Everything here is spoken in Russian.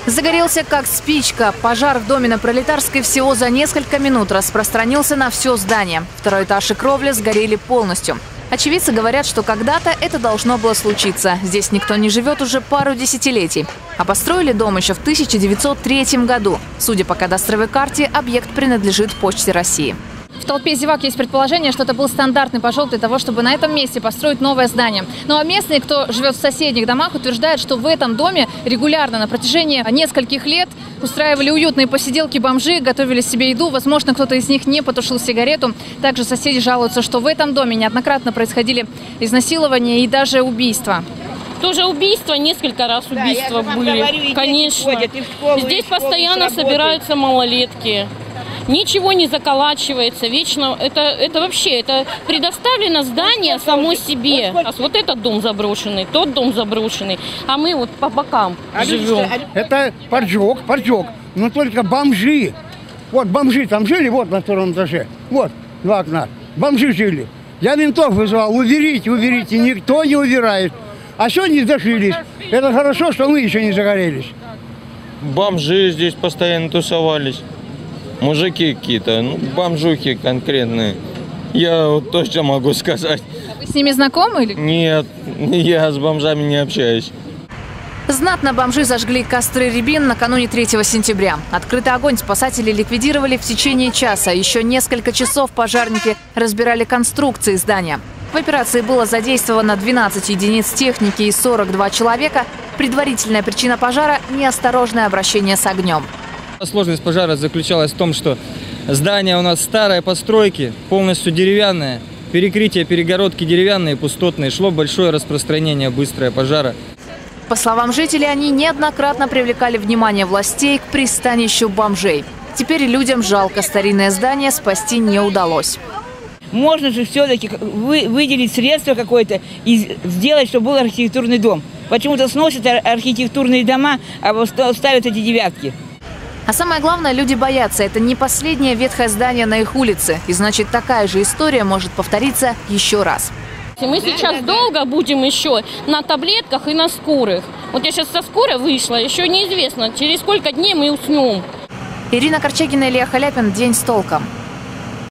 Загорелся как спичка. Пожар в доме на Пролетарской всего за несколько минут распространился на все здание. Второй этаж и кровля сгорели полностью. Очевидцы говорят, что когда-то это должно было случиться. Здесь никто не живет уже пару десятилетий. А построили дом еще в 1903 году. Судя по кадастровой карте, объект принадлежит Почте России. В толпе зевак есть предположение, что это был стандартный пожар для того, чтобы на этом месте построить новое здание. Ну а местные, кто живет в соседних домах, утверждают, что в этом доме регулярно на протяжении нескольких лет устраивали уютные посиделки бомжи, готовили себе еду. Возможно, кто-то из них не потушил сигарету. Также соседи жалуются, что в этом доме неоднократно происходили изнасилования и даже убийства. Тоже убийства, несколько раз убийства были, говорю, конечно. Здесь постоянно собираются малолетки. Ничего не заколачивается, вечно это вообще, это предоставлено здание само себе. Вот этот дом заброшенный, тот дом заброшененный, а мы вот по бокам живем. Это поджог, но только бомжи. Вот бомжи там жили, вот на втором этаже, вот два окна, бомжи жили. Я ментов вызвал, уберите, никто не убирает. А что не дожились? Это хорошо, что мы еще не загорелись. Бомжи здесь постоянно тусовались. Мужики какие-то, бомжухи конкретные. Я вот точно могу сказать. Вы с ними знакомы или? Нет, я с бомжами не общаюсь. Знатно бомжи зажгли костры рябин накануне 3 сентября. Открытый огонь спасатели ликвидировали в течение часа. Еще несколько часов пожарники разбирали конструкции здания. В операции было задействовано 12 единиц техники и 42 человека. Предварительная причина пожара – неосторожное обращение с огнем. Сложность пожара заключалась в том, что здание у нас старой постройки, полностью деревянное, перекрытие, перегородки деревянные, пустотные, шло большое распространение быстрого пожара. По словам жителей, они неоднократно привлекали внимание властей к пристанищу бомжей. Теперь людям жалко, старинное здание спасти не удалось. Можно же все-таки выделить средства какое-то и сделать, чтобы был архитектурный дом. Почему-то сносят архитектурные дома, а ставят эти девятки. А самое главное, люди боятся. Это не последнее ветхое здание на их улице. И значит, такая же история может повториться еще раз. Мы сейчас долго будем еще на таблетках и на скорых. Вот я сейчас со скорой вышла, еще неизвестно, через сколько дней мы уснем. Ирина Корчагина, Илья Халяпин. День с толком.